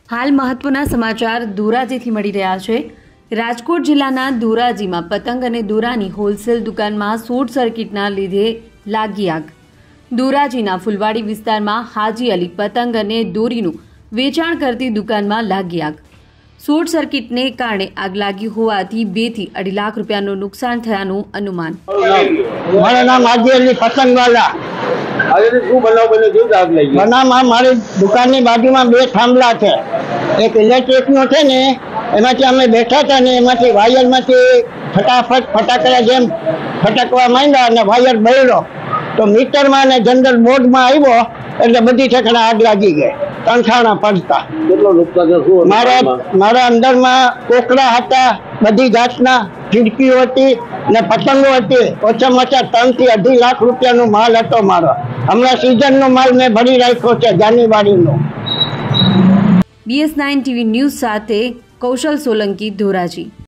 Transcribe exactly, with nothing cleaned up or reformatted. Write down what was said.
हाल महत्वना समाचार धोराजीथी मળી રહ્યા છે। રાજકોટ જિલ્લાના ધોરાજીમાં પતંગ અને દોરાની હોલસેલ દુકાનમાં શોર્ટ સર્કિટના લીધે લાગી આગ। ધોરાજીના ફૂલવાડી વિસ્તારમાં હાજી અલી પતંગ અને દોરીનું વેચાણ કરતી દુકાનમાં લાગી આગ। શોર્ટ સર્કિટને કારણે આગ લાગી હોવાથી બે થી અઢી લાખ રૂપિયાનું નુકસાન થયાનું અનુમાન। મારું નામ હાજી અલી પતંગવાલા। બનાવમાં મારી દુકાનની બાજુમાં બે થાંભલા છે, એક ઇલેક્ટ્રિકનો છે ને એમાંથી અમે બેઠા હતા ને એમાંથી વાયરમાંથી ફટાફટ ફટાકડા જેમ ફટાકવા માંડ્યા અને વાયર બળ્યો તો મીટરમાં અને જનરલ બોર્ડમાં આવ્યો એટલે બધી ઠેકાણે આગ લાગી ગઈ, તણખાણા પડતા। કેટલો નુકસાન? મારા મારા અંદરમાં કોકડા હતા, બધી જાતના ખીડકીઓ હતી ને પતંગો હતી। ઓછામાં ઓછા ત્રણ થી અઢી લાખ રૂપિયાનો માલ હતો મારો। હમણાં સિઝનનો માલ મેં ભરી રાખ્યો છે જાન્યુઆરીનો। બીએસ નાઇન ટીવી ન્યૂઝ સાથે કૌશલ સોલંકી, ધોરાજી।